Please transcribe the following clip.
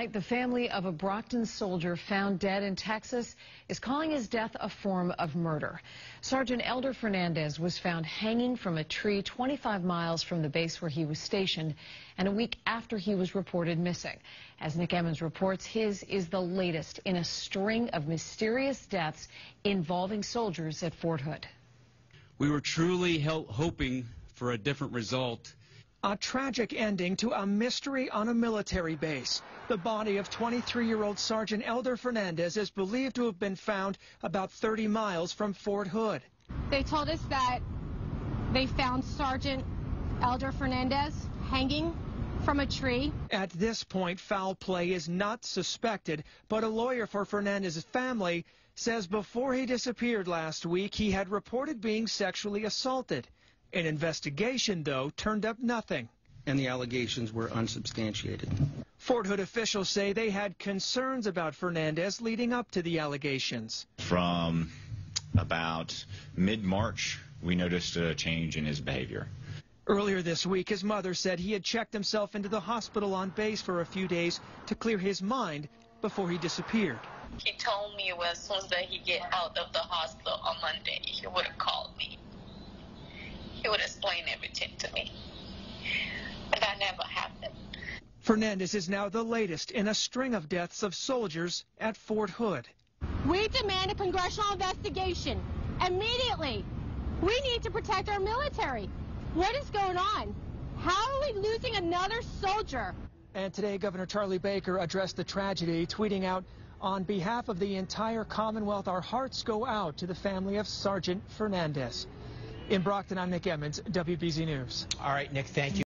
The family of a Brockton soldier found dead in Texas is calling his death a form of murder. Sergeant Elder Fernandez was found hanging from a tree 25 miles from the base where he was stationed, and a week after he was reported missing. As Nick Emmons reports, his is the latest in a string of mysterious deaths involving soldiers at Fort Hood. We were truly hoping for a different result. A tragic ending to a mystery on a military base. The body of 23-year-old Sergeant Elder Fernandez is believed to have been found about 30 miles from Fort Hood. They told us that they found Sergeant Elder Fernandez hanging from a tree. At this point, foul play is not suspected, but a lawyer for Fernandez's family says before he disappeared last week, he had reported being sexually assaulted. An investigation, though, turned up nothing. And the allegations were unsubstantiated. Fort Hood officials say they had concerns about Fernandez leading up to the allegations. From about mid-March, we noticed a change in his behavior. Earlier this week, his mother said he had checked himself into the hospital on base for a few days to clear his mind before he disappeared. He told me as soon as he get out of the hospital on Monday, he would have called me. He would explain everything to me, but that never happened. Fernandez is now the latest in a string of deaths of soldiers at Fort Hood. We demand a congressional investigation immediately. We need to protect our military. What is going on? How are we losing another soldier? And today, Governor Charlie Baker addressed the tragedy, tweeting out, "On behalf of the entire Commonwealth, our hearts go out to the family of Sergeant Fernandez." In Brockton, I'm Nick Emmons, WBZ News. All right, Nick, thank you.